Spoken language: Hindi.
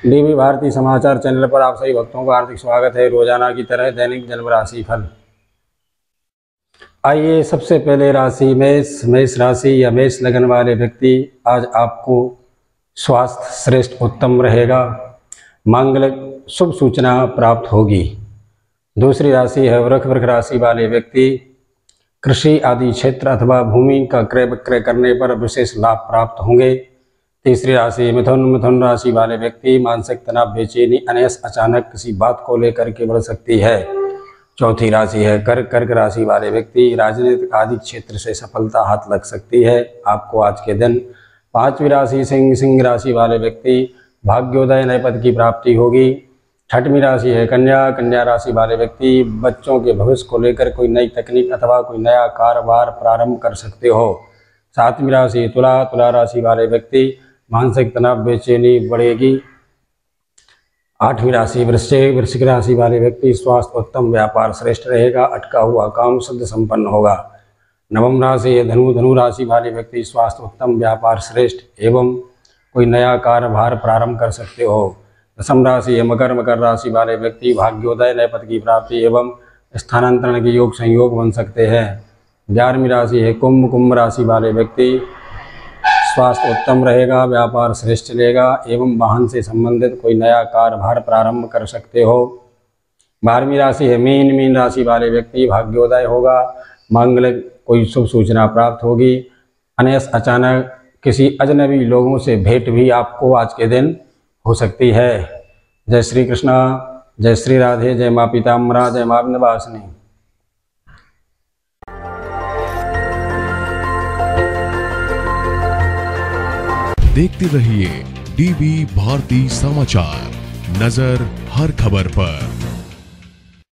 डीवी भारती समाचार चैनल पर आप सभी भक्तों का हार्दिक स्वागत है। रोजाना की तरह दैनिक जन्म राशि फल। आइए सबसे पहले राशि मेष राशि या मेष लगन वाले व्यक्ति, आज आपको स्वास्थ्य श्रेष्ठ उत्तम रहेगा। मांगलिक शुभ सूचना प्राप्त होगी। दूसरी राशि है वृष राशि वाले व्यक्ति, कृषि आदि क्षेत्र अथवा भूमि का क्रय विक्रय करने पर विशेष लाभ प्राप्त होंगे। तीसरी राशि मिथुन राशि वाले व्यक्ति, मानसिक तनाव बेचैनी अनायास अचानक किसी बात को लेकर के बढ़ सकती है। चौथी राशि है कर्क राशि वाले व्यक्ति, राजनीतिक आदि क्षेत्र से सफलता हाथ लग सकती है आपको आज के दिन। पांचवी राशि सिंह राशि वाले व्यक्ति, भाग्योदय नए पद की प्राप्ति होगी। छठवीं राशि है कन्या राशि वाले व्यक्ति, बच्चों के भविष्य को लेकर कोई नई तकनीक अथवा कोई नया कारोबार प्रारंभ कर सकते हो। सातवीं राशि तुला राशि वाले व्यक्ति, मानसिक तनाव बेचैनी बढ़ेगी। आठवीं राशि वृश्चिक राशि वाले व्यक्ति, स्वास्थ्य उत्तम, व्यापार श्रेष्ठ रहेगा, अटका हुआ काम सिद्ध संपन्न होगा। नवम राशि है धनु राशि वाले व्यक्ति, स्वास्थ्य उत्तम, व्यापार श्रेष्ठ एवं कोई नया कार्यभार प्रारंभ कर सकते हो। दशम राशि है मकर राशि वाले व्यक्ति, भाग्योदय नए पद की प्राप्ति एवं स्थानांतरण के योग संयोग बन सकते हैं। 11वीं राशि है कुंभ राशि वाले व्यक्ति, स्वास्थ्य उत्तम रहेगा, व्यापार श्रेष्ठ चलेगा एवं वाहन से संबंधित कोई नया कार्यभार प्रारंभ कर सकते हो। 12वीं राशि है मीन राशि वाले व्यक्ति, भाग्योदय होगा, मांगलिक कोई शुभ सूचना प्राप्त होगी। अनायास अचानक किसी अजनबी लोगों से भेंट भी आपको आज के दिन हो सकती है। जय श्री कृष्णा, जय श्री राधे, जय माँ पीताम्बरा, जय माँ विंध्यवासिनी। देखते रहिए डीवी भारती समाचार, नजर हर खबर पर।